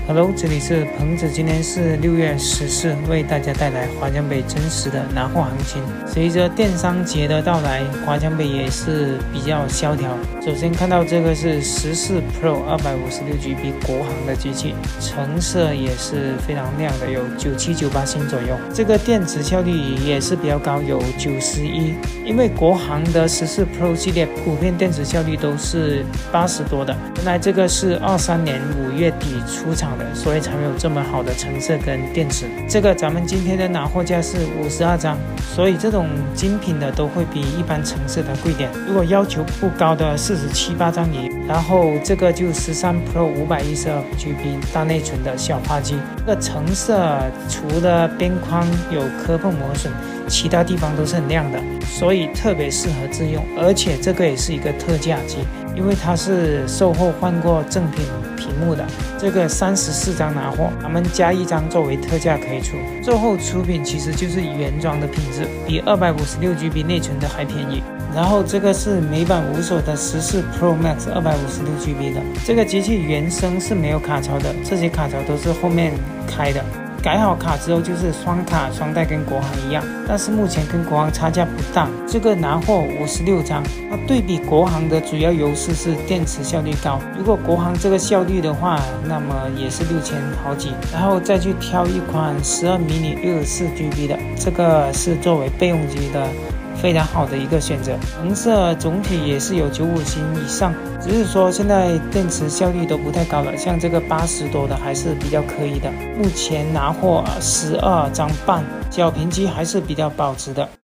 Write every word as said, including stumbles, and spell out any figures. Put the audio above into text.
Hello， 这里是彭子，今天是六月十四，为大家带来华强北真实的拿货行情。随着电商节的到来，华强北也是比较萧条。首先看到这个是十四 Pro 二百五十六 G B 国行的机器，成色也是非常亮的，有九七九八星左右。这个电池效率也是比较高，有九十一。因为国行的十四 Pro 系列普遍电池效率都是八十多的，原来这个是二三年五月底出厂的，所以才有这么好的成色跟电池。这个咱们今天的拿货价是五十二张，所以这种精品的都会比一般成色的贵点。如果要求不高的四十七八张也有。然后这个就十三 Pro 五百一十二 G B 大内存的小花机，这个成色除了边框有磕碰磨损，其他地方都是很亮的，所以特别适合自用。而且这个也是一个特价机，因为它是售后换过正品屏幕的。这个三十四张拿货，咱们加一张作为特价可以出。售后出品其实就是原装的品质，比二百五十六 G B 内存的还便宜。然后这个是美版无锁的十四 Pro Max 二百五十六 G B 的，这个机器原生是没有卡槽的，这些卡槽都是后面开的。改好卡之后就是双卡双待，跟国行一样，但是目前跟国行差价不大。这个拿货五十六张，那对比国行的主要优势是电池效率高。如果国行这个效率的话，那么也是六千好几，然后再去挑一款十二 mini 六十四 G B 的，这个是作为备用机的非常好的一个选择。成色总体也是有九五星以上，只是说现在电池效率都不太高了，像这个八十多的还是比较可以的。目前拿货十二张半，小屏机还是比较保值的。